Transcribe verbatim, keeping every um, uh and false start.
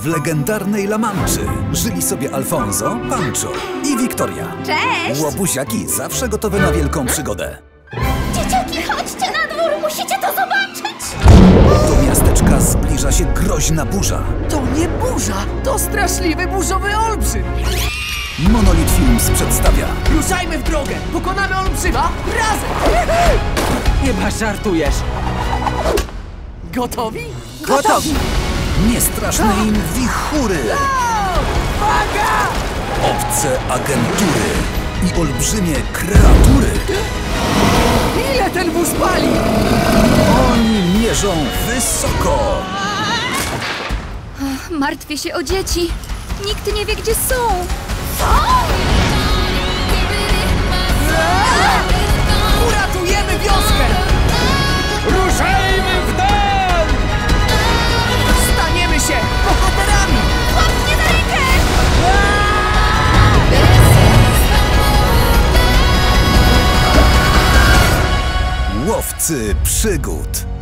W legendarnej La Manczy żyli sobie Alfonso, Pancho i Wiktoria. Cześć! Łobuziaki zawsze gotowe na wielką przygodę. Dzieciaki, chodźcie na dwór, musicie to zobaczyć! Do miasteczka zbliża się groźna burza. To nie burza, to straszliwy burzowy olbrzym! Monolith Films przedstawia Ruszajmy w drogę! Pokonamy olbrzyma razem! Chyba żartujesz. Gotowi? Gotowi! niestraszne im wichury, Uwaga! obce agentury i olbrzymie kreatury. Ile ten wóz pali? Oni mierzą wysoko. Martwię się o dzieci. Nikt nie wie, gdzie są. Uratujemy wioskę! Ruszajmy w dal! Staniemy się bohaterami! Łap mnie za rękę! Łowcy przygód.